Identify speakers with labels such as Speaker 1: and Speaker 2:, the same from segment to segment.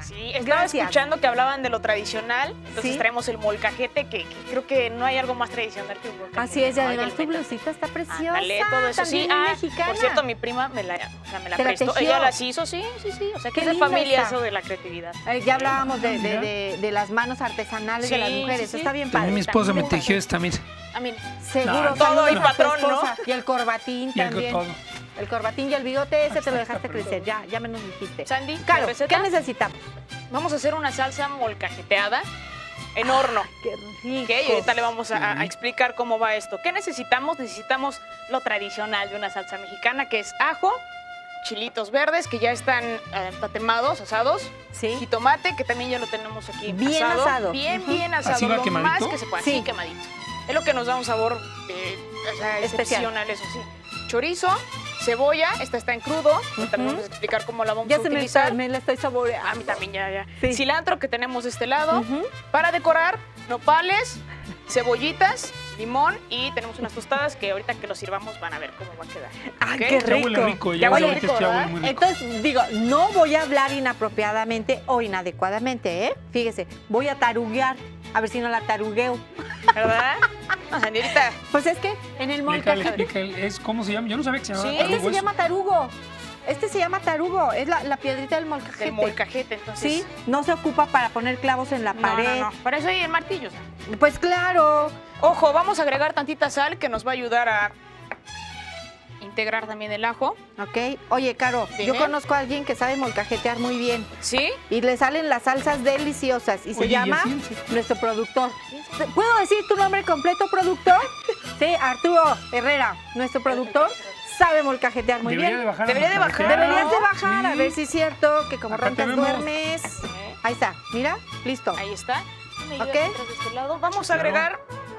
Speaker 1: Sí, estaba escuchando que hablaban de lo tradicional, entonces traemos el molcajete, que creo que no hay algo más tradicional que un molcajete.
Speaker 2: Así es, y además tu blusita está preciosa.
Speaker 1: Dale, todo eso sí.
Speaker 2: Mexicana.
Speaker 1: Por cierto, mi prima me la prestó. Ella las hizo, sí. O sea, que es de familia eso de la creatividad.
Speaker 2: Ya hablábamos de las manos artesanales de las mujeres. Eso está bien padre.
Speaker 3: También mi esposa me tejió esta, mira.
Speaker 1: Ah, mira.
Speaker 2: Seguro.
Speaker 1: Todo el patrón, ¿no?
Speaker 2: Y el corbatín también. El corbatín y el bigote, ese te lo dejaste crecer. Ya me nos dijiste.
Speaker 1: Sandy,
Speaker 2: claro, ¿qué necesitamos?
Speaker 1: Vamos a hacer una salsa molcajeteada en horno.
Speaker 2: ¡Qué rico!
Speaker 1: Okay, y ahorita le vamos a explicar cómo va esto. ¿Qué necesitamos? Necesitamos lo tradicional de una salsa mexicana, que es ajo, chilitos verdes, que ya están tatemados, asados. Sí. Jitomate, que también ya lo tenemos aquí
Speaker 2: bien asado.
Speaker 1: Bien asado.
Speaker 3: ¿Así va
Speaker 1: lo
Speaker 3: quemadito?
Speaker 1: más que se pueda. Sí, quemadito. Es lo que nos da un sabor excepcional, eso sí. Chorizo, cebolla, esta está en crudo, también vamos a explicar cómo la vamos a utilizar.
Speaker 2: Ya me la estoy saboreando.
Speaker 1: A mí también, ya. Sí. Cilantro que tenemos de este lado. Para decorar, nopales, cebollitas, limón y tenemos unas tostadas que ahorita que lo sirvamos van a ver cómo va a quedar.
Speaker 2: ¡Ay, qué rico!
Speaker 3: Ya huele rico,
Speaker 1: ya huele rico,
Speaker 3: muy rico.
Speaker 2: Entonces, digo, no voy a hablar inapropiadamente o inadecuadamente, ¿eh? Fíjese, voy a taruguear, a ver si no la tarugueo.
Speaker 1: ¿Verdad? Ahorita.
Speaker 2: Pues es que en el molcajete...
Speaker 3: ¿Cómo se llama? Yo no sabía que se llamaba
Speaker 2: tarugo. Este se llama tarugo. Este se llama tarugo, es la piedrita del molcajete.
Speaker 1: El molcajete, entonces.
Speaker 2: Sí, no se ocupa para poner clavos en la pared.
Speaker 1: No. Para eso hay el martillo.
Speaker 2: Pues claro.
Speaker 1: Ojo, vamos a agregar tantita sal que nos va a ayudar a integrar también el ajo.
Speaker 2: Ok. Oye, Caro, yo conozco a alguien que sabe molcajetear muy bien.
Speaker 1: ¿Sí?
Speaker 2: Y le salen las salsas deliciosas. Y se llama nuestro productor. ¿Puedo decir tu nombre completo, productor? Sí, Arturo Herrera, nuestro productor. Sabe molcajetear muy bien.
Speaker 1: Deberías de
Speaker 2: bajar, a ver si es cierto que como roncas duermes. Ahí está, mira, listo.
Speaker 1: Ahí está.
Speaker 2: Ok.
Speaker 1: De este lado. Vamos a agregar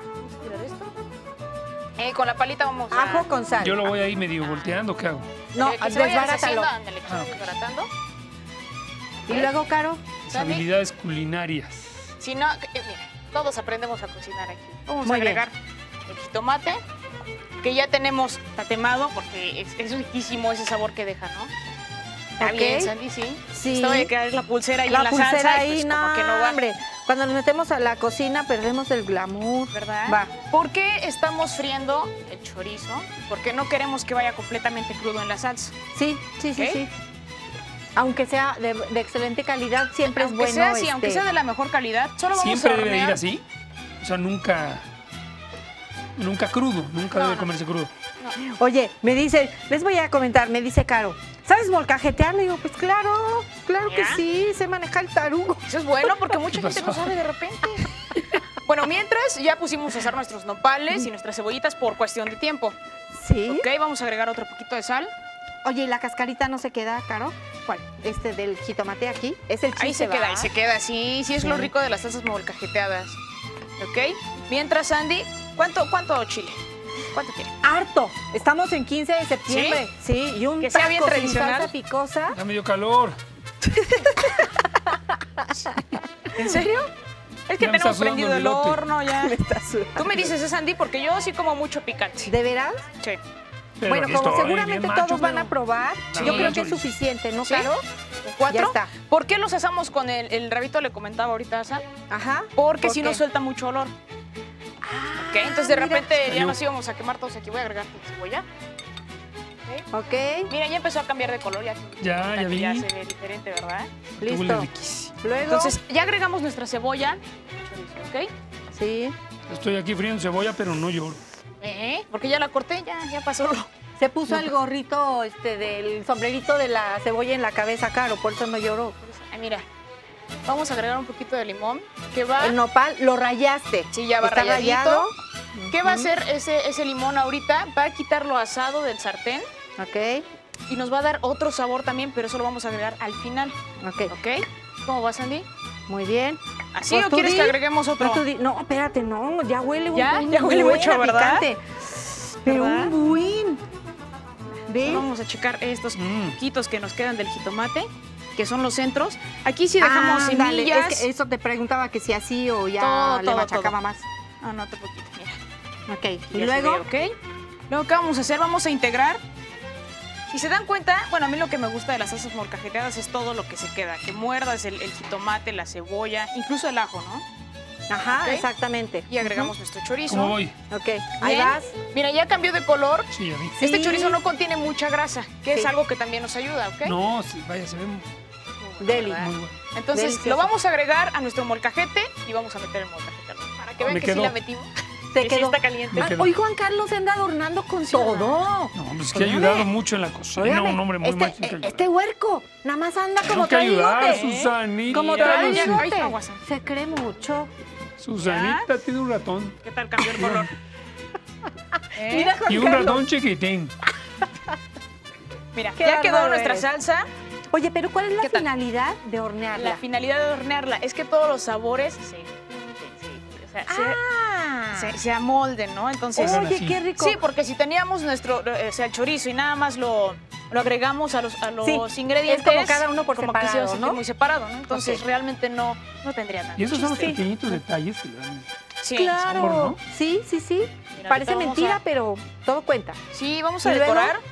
Speaker 1: con la palita vamos a...
Speaker 2: Ajo con sal.
Speaker 3: Yo lo voy ahí medio volteando, ¿qué hago?
Speaker 2: No, desbarátalo.
Speaker 1: Desbaratando.
Speaker 2: Y luego, Caro.
Speaker 3: Habilidades culinarias.
Speaker 1: Si no, mira, todos aprendemos a cocinar aquí. Vamos a agregar el jitomate, que ya tenemos tatemado, porque es riquísimo ese sabor que deja, ¿no? Está bien, Sandy, sí.
Speaker 2: Esto
Speaker 1: de que es la pulsera ahí en la salsa,
Speaker 2: ahí, pues, como que no va. Hombre, cuando nos metemos a la cocina perdemos el glamour.
Speaker 1: ¿Verdad?
Speaker 2: Va.
Speaker 1: ¿Por qué estamos friendo el chorizo? Porque no queremos que vaya completamente crudo en la salsa.
Speaker 2: Sí. Aunque sea de excelente calidad, siempre es bueno.
Speaker 1: Aunque sea de la mejor calidad, solo vamos a
Speaker 3: ¿Siempre debe ir así? O sea, nunca crudo, debe comerse crudo.
Speaker 2: No. Oye, me dice, les voy a comentar, me dice Caro, ¿sabes molcajetear? Le digo, pues claro que sí, sé manejar el tarugo.
Speaker 1: Eso es bueno porque mucha gente lo sabe de repente. Bueno, mientras ya pusimos a hacer nuestros nopales y nuestras cebollitas por cuestión de tiempo.
Speaker 2: Sí.
Speaker 1: Ok, vamos a agregar otro poquito de sal.
Speaker 2: Oye, ¿y la cascarita no se queda, Caro?
Speaker 1: ¿Cuál?
Speaker 2: Del jitomate aquí. Es el chiste,
Speaker 1: ahí se queda. Sí, es lo rico de las salsas molcajeteadas. ¿Ok? Mientras, Sandy, ¿cuánto chile? ¿Cuánto quiere?
Speaker 2: Harto. Estamos en 15 de septiembre. Sí, y un
Speaker 1: que sea bien tradicional.
Speaker 2: Salsa picosa.
Speaker 3: Ya me dio calor.
Speaker 1: ¿En serio? Es que tenemos prendido el horno ya. Tú me dices, Sandy, porque yo sí como mucho picante.
Speaker 2: ¿De veras?
Speaker 1: Sí.
Speaker 2: Pero bueno, como seguramente todos van a probar, yo creo que es suficiente, ¿no, Caro?
Speaker 1: ¿4?
Speaker 2: Ya está.
Speaker 1: ¿Por qué los asamos con el rabito? Le comentaba ahorita a Sal.
Speaker 2: Ajá.
Speaker 1: Porque si no suelta mucho olor. Ok, entonces de repente ya nos íbamos a quemar todos aquí. Voy a agregar cebolla.
Speaker 2: Ok.
Speaker 1: Mira, ya empezó a cambiar de color.
Speaker 3: Ya vi.
Speaker 1: Ya se ve diferente, ¿verdad?
Speaker 2: Listo.
Speaker 1: Luego. Entonces ya agregamos nuestra cebolla. ¿Ok?
Speaker 2: Sí.
Speaker 3: Estoy aquí friendo cebolla, pero no lloro.
Speaker 1: Porque ya la corté, ya pasó.
Speaker 2: Se puso el gorrito del sombrerito de la cebolla en la cabeza, Caro, por eso no lloró.
Speaker 1: Mira, vamos a agregar un poquito de limón. Que va...
Speaker 2: El nopal lo rayaste.
Speaker 1: Sí, ya va rayadito. ¿Qué va a hacer ese limón ahorita? Va a quitar lo asado del sartén.
Speaker 2: Ok.
Speaker 1: Y nos va a dar otro sabor también, pero eso lo vamos a agregar al final.
Speaker 2: Ok.
Speaker 1: ¿Cómo va, Sandy?
Speaker 2: Muy bien.
Speaker 1: ¿Así o quieres que agreguemos otro?
Speaker 2: No, espérate, no, ya huele
Speaker 1: ya huele mucho, ¿verdad?
Speaker 2: Picante. Pero un buen.
Speaker 1: Vamos a checar estos poquitos que nos quedan del jitomate, que son los centros. Aquí sí dejamos semillas.
Speaker 2: Es que eso te preguntaba que si así o ya le machacaba más.
Speaker 1: No, otro poquito, mira.
Speaker 2: Ok, y luego.
Speaker 1: Luego, ¿qué vamos a hacer? Vamos a integrar Si se dan cuenta, bueno, a mí lo que me gusta de las salsas molcajeteadas es todo lo que se queda, que muerdas el jitomate, la cebolla, incluso el ajo, ¿no?
Speaker 2: Ajá,
Speaker 1: Ok.
Speaker 2: exactamente.
Speaker 1: Y agregamos nuestro chorizo.
Speaker 3: ¿Cómo voy?
Speaker 2: Ok, ahí
Speaker 1: Bien.
Speaker 2: vas.
Speaker 1: Mira, ya cambió de color.
Speaker 3: Sí, ya vi.
Speaker 2: Sí.
Speaker 1: Este chorizo no contiene mucha grasa, que es
Speaker 2: Sí.
Speaker 1: algo que también nos ayuda, ¿ok?
Speaker 3: No, sí, vaya, se ve
Speaker 2: Deli.
Speaker 1: ¿Verdad?
Speaker 3: muy bueno.
Speaker 1: Entonces
Speaker 2: Delicioso.
Speaker 1: lo vamos a agregar a nuestro molcajete y vamos a meter el molcajete al horno, para que vean
Speaker 3: Me
Speaker 1: que sí
Speaker 3: quedó.
Speaker 1: la metimos.
Speaker 2: Te
Speaker 1: que sí
Speaker 2: quedó.
Speaker 1: está caliente.
Speaker 3: Me quedó.
Speaker 2: Hoy Juan Carlos se anda adornando con
Speaker 1: Sí,
Speaker 2: todo.
Speaker 3: No, pues es que ha
Speaker 2: Óigame.
Speaker 3: ayudado mucho en la cocina.
Speaker 2: Óigame,
Speaker 3: Un hombre muy macho que ayuda.
Speaker 2: este huerco nada más anda como
Speaker 3: Tengo que ayudar,
Speaker 2: traídote.
Speaker 3: Susanita.
Speaker 2: Como
Speaker 1: Mira,
Speaker 2: traídote.
Speaker 1: ay, aguas.
Speaker 2: Se cree mucho.
Speaker 3: Susanita tiene un ratón.
Speaker 1: ¿Qué tal cambió el color? ¿Eh?
Speaker 2: Mira, Juan
Speaker 3: Y un
Speaker 2: Carlos.
Speaker 3: ratón chiquitín.
Speaker 1: Mira,
Speaker 2: Qué
Speaker 1: ya quedó
Speaker 2: bárbaro
Speaker 1: nuestra
Speaker 2: eres.
Speaker 1: salsa.
Speaker 2: Oye, pero ¿cuál es la
Speaker 1: ¿Qué tal?
Speaker 2: finalidad de hornearla?
Speaker 1: La finalidad de hornearla es que todos los sabores o sea, se amolden, ¿no? Entonces,
Speaker 3: Hagan
Speaker 2: Oye,
Speaker 3: así.
Speaker 2: qué rico.
Speaker 1: sí, porque si teníamos nuestro o sea, el chorizo y nada más lo agregamos a los
Speaker 2: Sí,
Speaker 1: ingredientes,
Speaker 2: es como cada uno por
Speaker 1: como que se
Speaker 2: separado,
Speaker 1: va a sentir
Speaker 2: ¿no?
Speaker 1: muy separado, ¿no? Entonces
Speaker 2: Ok.
Speaker 1: realmente no tendría tanto
Speaker 3: Y esos son los
Speaker 1: chiste.
Speaker 3: pequeñitos detalles que le dan.
Speaker 1: Sí,
Speaker 2: Claro.
Speaker 3: sabor, ¿no?
Speaker 2: Sí, sí, sí.
Speaker 1: Mira,
Speaker 2: Parece
Speaker 1: ahorita vamos
Speaker 2: mentira,
Speaker 1: a-
Speaker 2: pero todo cuenta.
Speaker 1: Sí, vamos a
Speaker 2: ¿Y luego?
Speaker 1: decorar.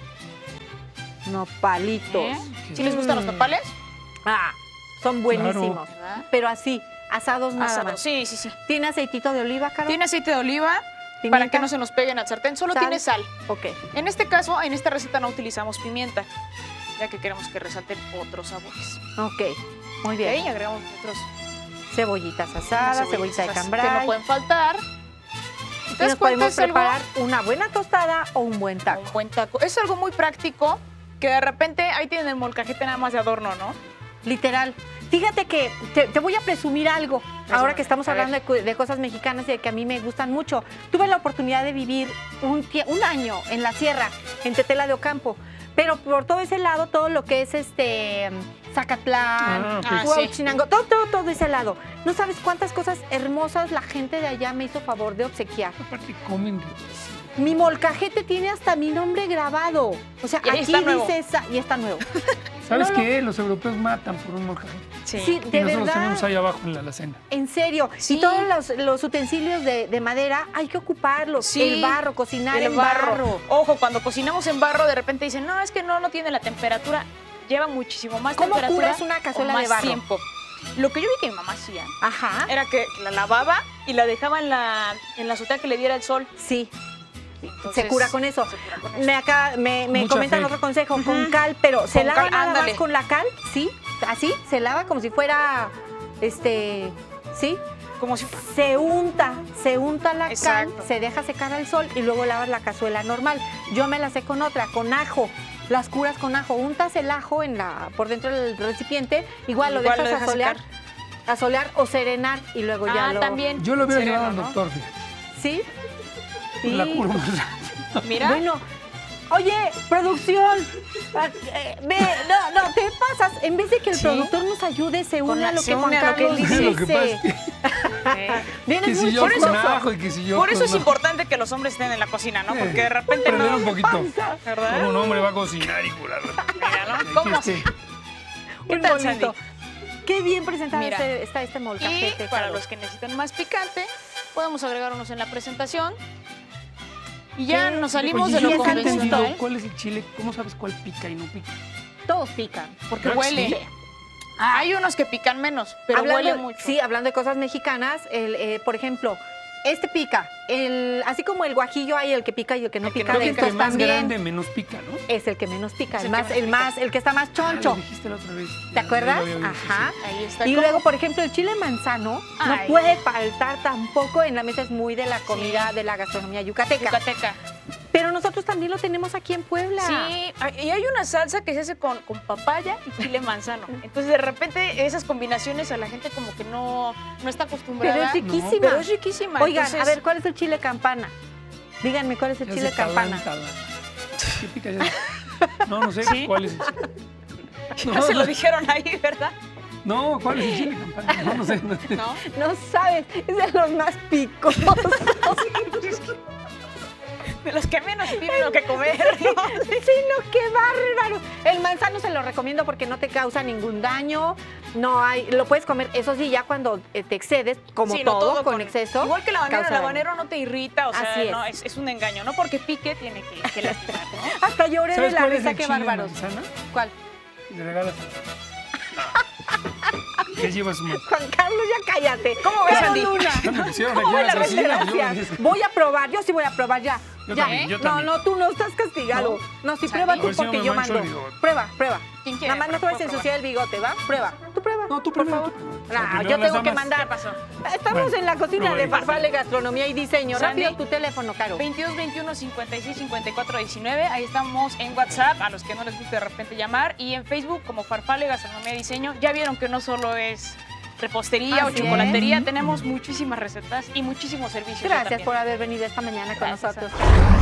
Speaker 2: Nopalitos.
Speaker 1: ¿Eh? ¿Sí les gustan los nopales?
Speaker 2: Ah, son buenísimos.
Speaker 1: ¿Verdad?
Speaker 2: Pero así, asados nada
Speaker 1: Asado.
Speaker 2: más.
Speaker 1: Sí, sí, sí.
Speaker 2: ¿Tiene aceitito de oliva, Caro?
Speaker 1: Tiene aceite de oliva
Speaker 2: ¿Pimienta?
Speaker 1: para que no se nos peguen al sartén. Solo
Speaker 2: ¿Sal?
Speaker 1: tiene sal.
Speaker 2: Ok.
Speaker 1: En este caso, en esta receta no utilizamos pimienta, ya que queremos que resalten otros sabores.
Speaker 2: Ok. Muy
Speaker 1: Ok,
Speaker 2: bien.
Speaker 1: agregamos otros
Speaker 2: Cebollitas asadas, cebollita de
Speaker 1: que
Speaker 2: cambray.
Speaker 1: no pueden faltar.
Speaker 2: Y
Speaker 1: Entonces,
Speaker 2: nos podemos
Speaker 1: es algo,
Speaker 2: preparar una buena tostada o un buen taco.
Speaker 1: un buen taco. Es algo muy práctico que de repente ahí tienen el molcajete nada más de adorno, ¿no?
Speaker 2: Literal. Fíjate que te voy a presumir algo, ahora que estamos
Speaker 1: A ver.
Speaker 2: hablando de cosas mexicanas y de que a mí me gustan mucho. Tuve la oportunidad de vivir un año en la sierra, en Tetela de Ocampo, pero por todo ese lado, todo lo que es Zacatlán,
Speaker 3: Ah,
Speaker 1: ok.
Speaker 2: Huauchinango, todo ese lado. No sabes cuántas cosas hermosas la gente de allá me hizo favor de obsequiar.
Speaker 3: Aparte comen riquísimo.
Speaker 2: Mi molcajete tiene hasta mi nombre grabado. O sea,
Speaker 1: Y ahí
Speaker 2: aquí
Speaker 1: está nuevo.
Speaker 2: dice y está nuevo.
Speaker 3: ¿Sabes
Speaker 2: No,
Speaker 3: qué? Los europeos matan por un molcajete.
Speaker 2: Sí,
Speaker 3: Y
Speaker 2: de
Speaker 3: nosotros
Speaker 2: verdad.
Speaker 3: tenemos ahí abajo en la alacena.
Speaker 2: En serio.
Speaker 1: Sí.
Speaker 2: Y todos los utensilios de madera hay que ocuparlos.
Speaker 1: Sí,
Speaker 2: El barro, cocinar
Speaker 1: El
Speaker 2: en barro.
Speaker 1: Ojo, cuando cocinamos en barro, de repente dicen, no, es que no tiene la temperatura. Lleva muchísimo más
Speaker 2: ¿Cómo
Speaker 1: temperatura.
Speaker 2: curas una cazuela
Speaker 1: o
Speaker 2: de
Speaker 1: más
Speaker 2: barro?
Speaker 1: tiempo. Lo que yo vi que mi mamá hacía
Speaker 2: Ajá.
Speaker 1: era que la lavaba y la dejaba en la azotea que le diera el sol.
Speaker 2: Sí.
Speaker 1: Entonces,
Speaker 2: se cura con eso.
Speaker 1: se cura con eso.
Speaker 2: Me
Speaker 3: Mucha
Speaker 2: comentan
Speaker 3: fe.
Speaker 2: otro consejo, con cal, pero ¿se
Speaker 1: Con
Speaker 2: lava
Speaker 1: cal,
Speaker 2: nada
Speaker 1: ándale.
Speaker 2: más con la cal? Sí, así, se lava como si fuera, ¿sí?
Speaker 1: Como si
Speaker 2: Se unta la
Speaker 1: Exacto.
Speaker 2: cal, se deja secar al sol y luego lavas la cazuela normal. Yo me la sé con otra, con ajo. Las curas con ajo. Untas el ajo por dentro del recipiente, igual lo
Speaker 1: Igual
Speaker 2: dejas asolear o serenar y luego ya lo...
Speaker 1: también.
Speaker 3: Yo lo hubiera
Speaker 1: sereno,
Speaker 3: llevado al
Speaker 1: ¿no?
Speaker 3: doctor, fíjate.
Speaker 2: ¿Sí?
Speaker 3: La
Speaker 2: Sí.
Speaker 3: curo más rápido.
Speaker 1: Mira,
Speaker 2: Bueno, oye, producción, no, te pasas. En vez de que el
Speaker 1: Sí.
Speaker 2: productor nos ayude, se une a lo
Speaker 1: se
Speaker 2: que Juan
Speaker 1: une a lo que
Speaker 2: Carlos
Speaker 1: él dice.
Speaker 3: Lo que pasa
Speaker 2: dice.
Speaker 3: es que,
Speaker 2: Vienes
Speaker 3: que si
Speaker 2: muy
Speaker 3: yo con
Speaker 2: chistoso.
Speaker 3: ajo y que si yo
Speaker 1: por eso
Speaker 3: con
Speaker 1: es
Speaker 3: ajo.
Speaker 1: importante que los hombres estén en la cocina, ¿no? Porque de repente
Speaker 3: Aprender
Speaker 1: no.
Speaker 3: un poquito.
Speaker 1: ¿Verdad?
Speaker 3: Como un hombre va a cocinar y curar.
Speaker 1: Mira, ¿no? ¿Cómo?
Speaker 3: Este,
Speaker 1: ¿Qué
Speaker 2: Muy
Speaker 1: tal,
Speaker 2: bonito. Qué bien presentado
Speaker 1: Mira.
Speaker 2: está este molcajete.
Speaker 1: Y para
Speaker 2: Carlos.
Speaker 1: los que necesitan más picante, podemos agregar unos en la presentación. Y ya
Speaker 2: ¿Qué?
Speaker 1: nos salimos
Speaker 3: Oye,
Speaker 1: de
Speaker 3: yo
Speaker 1: lo
Speaker 3: nunca he
Speaker 1: convencional.
Speaker 3: entendido ¿cuál es el chile? ¿Cómo sabes cuál pica y no pica?
Speaker 2: Todos pican.
Speaker 1: Porque
Speaker 3: Creo que
Speaker 1: huele.
Speaker 3: sí.
Speaker 1: Hay unos que pican menos, pero huele mucho.
Speaker 2: Sí, hablando de cosas mexicanas, por ejemplo, este pica. Así como el guajillo hay el que pica y el que no
Speaker 1: El que
Speaker 2: pica.
Speaker 1: no
Speaker 2: de
Speaker 3: Creo que
Speaker 1: pica
Speaker 2: estos
Speaker 3: entre más
Speaker 2: también
Speaker 3: grande, menos pica, ¿no?
Speaker 2: es el que menos pica,
Speaker 1: Es
Speaker 2: el
Speaker 1: el que menos pica.
Speaker 2: que está más
Speaker 3: Ah,
Speaker 2: choncho.
Speaker 3: lo dijiste la otra vez.
Speaker 2: ¿Te acuerdas?
Speaker 3: Ya lo había oído, sí,
Speaker 2: Ajá.
Speaker 3: sí.
Speaker 1: Ahí está.
Speaker 2: Y
Speaker 1: ¿Cómo?
Speaker 2: luego, por ejemplo, el chile manzano no
Speaker 1: Ay.
Speaker 2: puede faltar tampoco en la mesa, es muy de la comida de la gastronomía yucateca.
Speaker 1: Yucateca.
Speaker 2: Pero nosotros también lo tenemos aquí en Puebla.
Speaker 1: Sí, y hay una salsa que se hace con papaya y chile manzano. Entonces, de repente, esas combinaciones a la gente como que no está acostumbrada.
Speaker 2: Pero es riquísima.
Speaker 1: Pero es riquísima.
Speaker 2: Oigan,
Speaker 1: Entonces,
Speaker 2: a ver, ¿cuál es el chile campana? Díganme, ¿cuál es el
Speaker 3: Ya
Speaker 2: chile
Speaker 3: se
Speaker 2: campana?
Speaker 3: calanta ¿Qué pica ya? No sé
Speaker 1: ¿Sí?
Speaker 3: cuál es el chile.
Speaker 1: ya se lo dijeron ahí, ¿verdad?
Speaker 3: No, ¿cuál es el chile campana? No sé. No.
Speaker 1: ¿No?
Speaker 2: No sabes, es de los más picosos.
Speaker 1: De los que menos tienen lo que comer, ¿no?
Speaker 2: Sí, no, qué bárbaro. El manzano se lo recomiendo porque no te causa ningún daño. No hay, lo puedes comer, eso sí, ya cuando te excedes, como
Speaker 1: Sí, no,
Speaker 2: todo con exceso.
Speaker 1: Igual que el habanero,
Speaker 2: causa
Speaker 1: el habanero no te irrita, o sea,
Speaker 2: Así es.
Speaker 1: no, es un engaño, no porque pique tiene que lastimar, ¿no?
Speaker 2: Hasta lloré de
Speaker 3: ¿Sabes
Speaker 2: la
Speaker 3: cuál es
Speaker 2: risa,
Speaker 3: el
Speaker 2: qué
Speaker 3: chile de
Speaker 2: bárbaros.
Speaker 3: manzana?
Speaker 2: ¿Cuál?
Speaker 3: Y le regalas. ¿Qué lleva su mano?
Speaker 2: Juan Carlos, ya cállate.
Speaker 1: ¿Cómo ves,
Speaker 2: Caro
Speaker 1: Andy?
Speaker 2: Luna.
Speaker 3: Me pusieron
Speaker 2: ¿Cómo
Speaker 3: aquí
Speaker 2: ves
Speaker 3: las
Speaker 2: la
Speaker 3: asesinas, yo
Speaker 2: referencia?
Speaker 3: les-
Speaker 2: Voy a probar, yo sí voy a probar ya.
Speaker 3: Yo
Speaker 2: Ya.
Speaker 3: también, yo
Speaker 2: No,
Speaker 3: también.
Speaker 2: no, tú no estás castigado. No, sí,
Speaker 1: Sandy.
Speaker 2: prueba
Speaker 3: A
Speaker 2: tú
Speaker 3: ver si no
Speaker 2: porque
Speaker 3: me
Speaker 2: yo
Speaker 3: mancho
Speaker 2: mando.
Speaker 3: el bigote.
Speaker 2: Prueba, prueba.
Speaker 1: ¿Quién quiere?
Speaker 2: Nada más no te vas a
Speaker 1: Puedo
Speaker 2: ensuciar el bigote, ¿va? Prueba. Tú prueba.
Speaker 3: No, tú
Speaker 2: por
Speaker 3: primero,
Speaker 2: favor.
Speaker 3: tú primero.
Speaker 2: No,
Speaker 3: Primero
Speaker 2: yo
Speaker 3: las
Speaker 2: tengo que
Speaker 3: damas.
Speaker 2: mandar.
Speaker 1: ¿Qué pasó?
Speaker 2: Estamos
Speaker 3: Bueno,
Speaker 2: en la cocina
Speaker 3: prueba
Speaker 2: de
Speaker 3: ahí.
Speaker 2: Farfalle Gastronomía y Diseño.
Speaker 1: Sandy.
Speaker 2: Rápido tu teléfono, Caro.
Speaker 1: 22 21 56 54 19. Ahí estamos en WhatsApp, a los que no les guste de repente llamar. Y en Facebook como Farfalle Gastronomía y Diseño. Ya vieron que no solo es repostería o
Speaker 2: Así
Speaker 1: chocolatería, tenemos muchísimas recetas y muchísimos servicios.
Speaker 2: Gracias
Speaker 1: también.
Speaker 2: por haber venido esta mañana con
Speaker 1: Gracias,
Speaker 2: nosotros.
Speaker 1: Ana.